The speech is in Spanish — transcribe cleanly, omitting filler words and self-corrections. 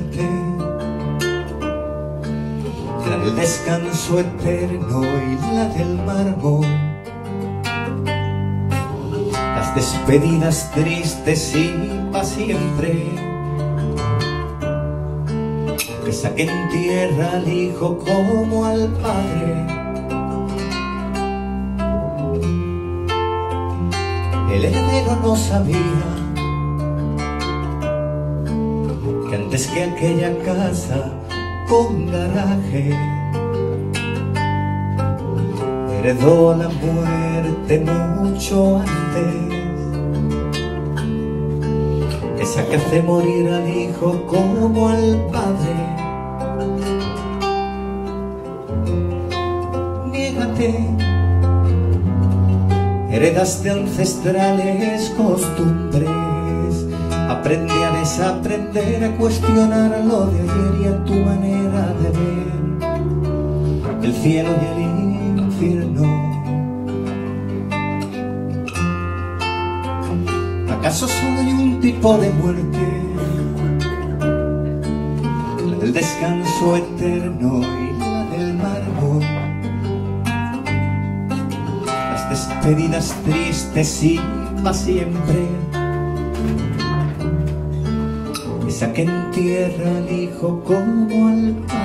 muerte, la del descanso eterno y la del mármol, las despedidas tristes y pa' siempre, esa que entierra al hijo como al padre. El heredero no sabía que antes que aquella casa con garaje heredó la muerte mucho antes, esa que hace morir al hijo como al padre. Niégate, heredaste ancestrales costumbres, aprende a desaprender, a cuestionar lo de ayer y a tu manera de ver el cielo y el infierno. ¿Acaso solo hay un tipo de muerte? La del descanso eterno y la del mármol, las despedidas tristes y pa' siempre, esa que entierra al hijo como al padre.